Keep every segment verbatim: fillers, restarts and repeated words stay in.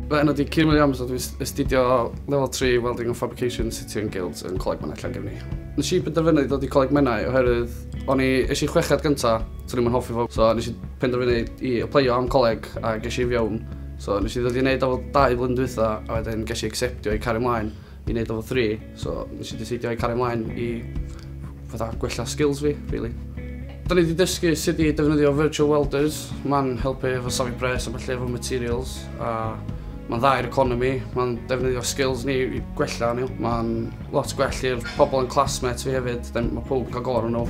Enw di Cian Williams, a dwi'n astudio Level three Welding and Fabrication City and Guilds yn Coleg Menai Llangefni. Nes i benderfynu dod i Coleg Menai oherwydd o'n i eisiau chwechad gynta, so ni'n hoffi fo. So nes i penderfynu i apleio am coleg a ges i fiewn. So nes i ddod i wneud efo dau blwyddyn dwytha a wedyn ges i acceptio i cario ymlaen i wneud efo three. So nes i decidio i cario ymlaen i fatha gwella skills fi, really. Da ni wedi dysgu sut i defnyddio virtual welders. Mae'n helpu efo safi pres a felly efo materials. A mae'n dda i'r economy, mae'n defnyddio skills ni i gwella nhw. Mae'n lot gwell i'r pobl yn classmates fi hefyd, mae pob yn cael gor nhw.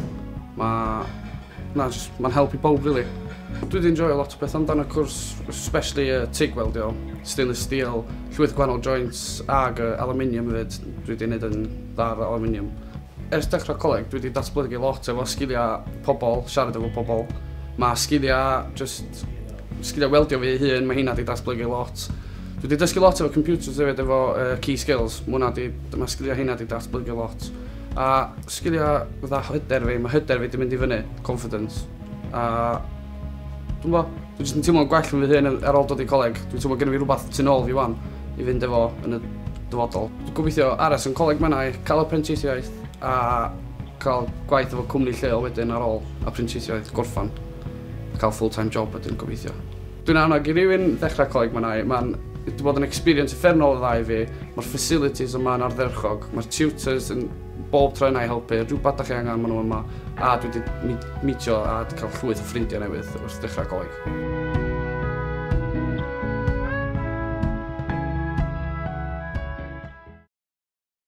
Mae'n helpu pob, really. Dwi wedi enjoy lot o beth amdano y cwrs, especially uh, TIG weldio, stainless steel, llwyth gwahanol joints ag uh, aluminium hefyd. Dwi wedi gwneud yn dda ar aluminium. Ers dechrau coleg, dwi wedi datblygu lot efo sgiliau pobl, siarad efo pobl. Mae sgiliau, just, sgiliau weldio fi hun, mae hynna wedi datblygu lot. Dwi wedi dysgu lot efo computers hefyd efo uh, key skills. Mae sgiliau hynna wedi datblygu lot. A sgiliau fatha hyder fi, mae hyder fi wedi mynd i fyny, confidence. A dwi'n bo, dwi jyst yn teimlo'n gwell yn fi hyn ar ôl dod i coleg. Dwi'n teimlo gen i fi rhywbeth tu nôl fi wan i fynd efo yn y dyfodol. Dwi'n gobeithio aros yn Coleg Menai, cael apprenticeiaeth a cael gwaith efo cwmni lleol wedyn ar ôl apprenticeiaeth gorffan. Cael full-time job wedyn gobeithio. Dwi'n annog i rywun ddechrau Coleg Menai, mae'n wedi bod yn experience effernol o dda i fi. Mae'r facilities yma'n ardderchog, mae'r tutors yn bob tro yna i helpu, rhywbeth da chi angen maen nhw yma. A dwi wedi mitio a cael llwyth o ffrindiau newydd wrth ddechrau coleg.